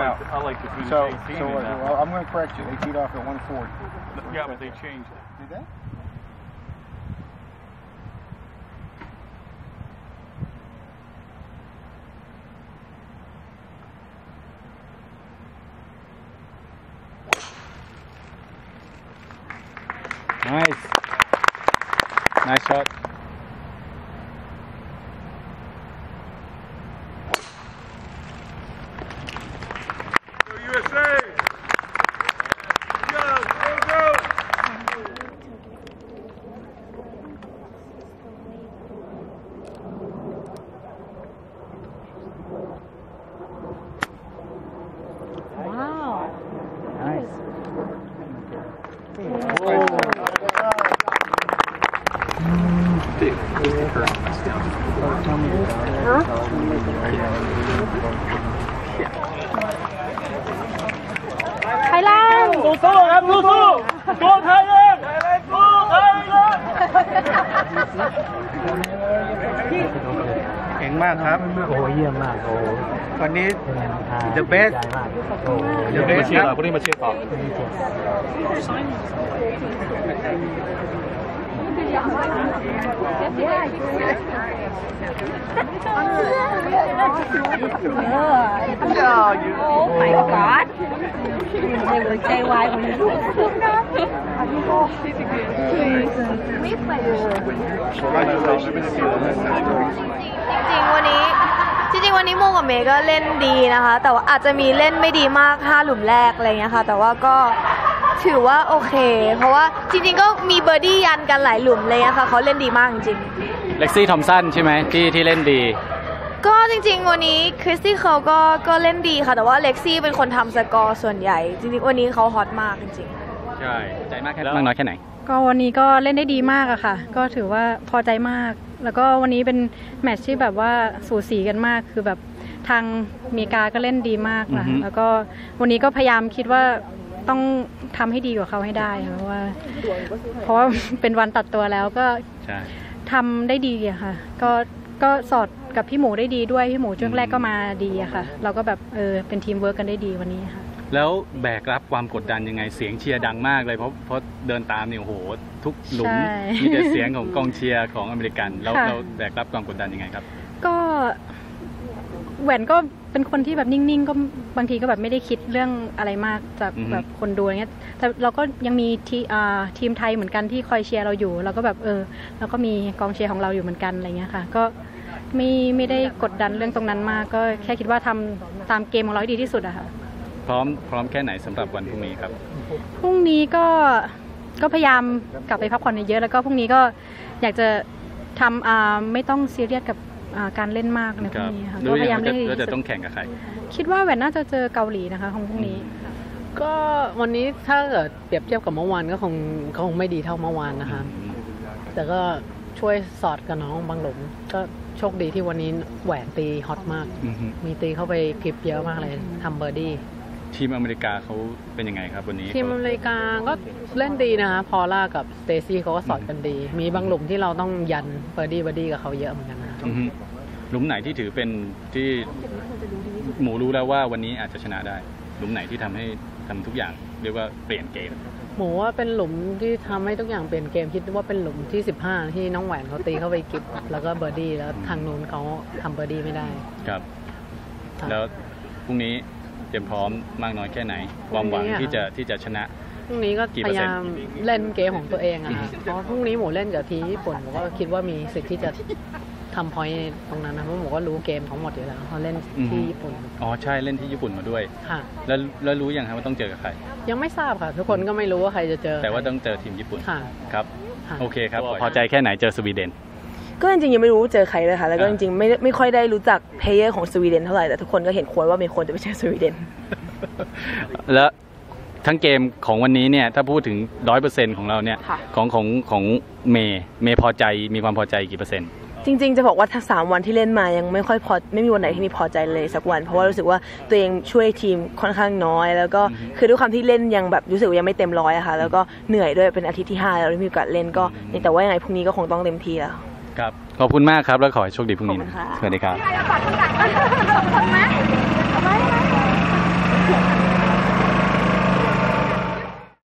out. I like the So now. well, I'm going to correct you. They teed off at 140. Yeah, but they changed it. Did they? Nice. Nice shot. Go USA! Go, go, go! Wow. Nice. Thailand. สู้ๆครับสู้ๆสู้ไทยเลยสู้ไทยเลยเก่งมากครับ โอ้เยี่ยมมาก โอ้วันนี้ the best the best ครับวันนี้มาเชียร์ต่อ Oh my God. They were JY when you จริงๆวันนี้โมกับเมย์ก็เล่นดีนะคะแต่ว่าอาจจะมีเล่นไม่ดีมาก5หลุมแรกอะไรเงี้ยค่ะแต่ว่าก็ถือว่าโอเคเพราะว่าจริงๆก็มีเบอร์ดี้ยันกันหลายหลุมเลยนะคะเขาเล่นดีมากจริงๆเล็กซี่ทอมสันใช่ไหมที่เล่นดีก็จริงๆวันนี้คริสตี้เขาก็เล่นดีค่ะแต่ว่าเล็กซี่เป็นคนทำสกอร์ส่วนใหญ่จริงๆวันนี้เขาฮอตมากจริงๆใช่ใจมากน้อยแค่ไหนก็วันนี้ก็เล่นได้ดีมากอะค่ะก็ถือว่าพอใจมากแล้วก็วันนี้เป็นแมตช์ที่แบบว่าสูสีกันมากคือแบบทางอเมริกาก็เล่นดีมากนะแล้วก็วันนี้ก็พยายามคิดว่าต้องทำให้ดีกว่าเขาให้ได้เพราะว่าเป็นวันตัดตัวแล้วก็ทำได้ดีอะค่ะก็สอดกับพี่หมูได้ดีด้วยพี่หมูช่วงแรกก็มาดีอะค่ะเราก็แบบเป็นทีมเวิร์กกันได้ดีวันนี้ค่ะแล้วแบกรับความกดดันยังไงเสียงเชียร์ดังมากเลยเพราะเดินตามเนี่ยโอ้โหทุกหลุมมีแต่เสียงของกองเชียร์ของอเมริกันเราแบกรับความกดดันยังไงครับก็แหวนก็เป็นคนที่แบบนิ่งๆก็บางทีก็แบบไม่ได้คิดเรื่องอะไรมากจากแบบคนดูอะไรเงี้ยแต่เราก็ยังมีทีมไทยเหมือนกันที่คอยเชียร์เราอยู่เราก็แบบเราก็มีกองเชียร์ของเราอยู่เหมือนกันอะไรเงี้ยค่ะก็ไม่ได้กดดันเรื่องตรงนั้นมากก็แค่คิดว่าทำตามเกมของเราดีที่สุดอะค่ะพร้อมแค่ไหนสำหรับวันพรุ่งนี้ครับพรุ่งนี้ก็พยายามกลับไปพักผ่อนเยอะแล้วก็พรุ่งนี้ก็อยากจะทำไม่ต้องซีเรียสกับการเล่นมากในพรุ่งนี้ค่ะก็พยายามเล่นแล้วจะต้องแข่งกับใครคิดว่าแหวนน่าจะเจอเกาหลีนะคะของพรุ่งนี้ก็วันนี้ถ้าเกิดเปรียบเทียบกับเมื่อวานก็คงไม่ดีเท่าเมื่อวานนะคะแต่ก็ช่วยสอดกับน้องบางหลุมก็โชคดีที่วันนี้แหวนตีฮอตมากมีตีเข้าไปคลิปเยอะมากเลยทำเบอร์ดี้ทีมอเมริกาเขาเป็นยังไงครับวันนี้ทีมอเมริกาก็เล่นดีนะคะพอล่ากับสเตซี่เขาก็สอดกันดีมีบางหลุมที่เราต้องยันเบอร์ดี้กับเขาเยอะเหมือนกันนะหลุมไหนที่ถือเป็นที่หมูรู้แล้วว่าวันนี้อาจจะชนะได้หลุมไหนที่ทำทุกอย่างเรียกว่าเปลี่ยนเกมหมูว่าเป็นหลุมที่ทำให้ทุกอย่างเปลี่ยนเกมคิดว่าเป็นหลุมที่15ที่น้องแหวนเขาตีเข้าไปกิบแล้วก็เบอร์ดี้แล้วทางนู้นเขาทำเบอร์ดี้ไม่ได้ครับแล้วพรุ่งนี้เตรียมพร้อมมากน้อยแค่ไหนความหวังที่จะชนะพรุ่งนี้ก็พยายามเล่นเกมของตัวเองอะเพราะพรุ่งนี้หมูเล่นกับทีมญี่ปุ่นผมก็คิดว่ามีสิทธิ์ที่จะทำพอยต์ตรงนั้นนะเพราะหมูก็รู้เกมทั้งหมดอยู่แล้วเขาเล่นที่ญี่ปุ่นอ๋อใช่เล่นที่ญี่ปุ่นมาด้วยค่ะแล้วรู้ยังครับว่าต้องเจอกับใครยังไม่ทราบค่ะทุกคนก็ไม่รู้ว่าใครจะเจอแต่ว่าต้องเจอทีมญี่ปุ่นค่ะครับโอเคครับพอใจแค่ไหนเจอสวีเดนก็จริงๆยังไม่รู้เจอใครเลยค่ะแล้วก็จริงๆไม่ค่อยได้รู้จักเพลเยอร์ของสวีเดนเท่าไหร่แต่ทุกคนก็เห็นควรว่ามีคนจะไปเจอสวีเดนแล้วทั้งเกมของวันนี้เนี่ยถ้าพูดถึง 100% ของเราเนี่ยของเมย์พอใจมีความพอใจกี่เปอร์เซ็นต์จริงๆจะบอกว่าถ้า3วันที่เล่นมายังไม่ค่อยพอไม่มีวันไหนที่มีพอใจเลยสักวันเพราะว่ารู้สึกว่าตัวเองช่วยทีมค่อนข้างน้อยแล้วก็คือด้วยความที่เล่นยังแบบรู้สึกว่ายังไม่เต็มร้อยอะค่ะแล้วก็เหนื่อยด้วยเป็นอาทิตย์ที่5แล้วไม่มีโอกาสเล่นก็แต่ว่ายังไงพรุ่งนี้ก็คงต้องเต็มที่แล้วครับขอบคุณมากครับแล้วขอให้โชคดีพรุ่งนี้สวัสดีครับ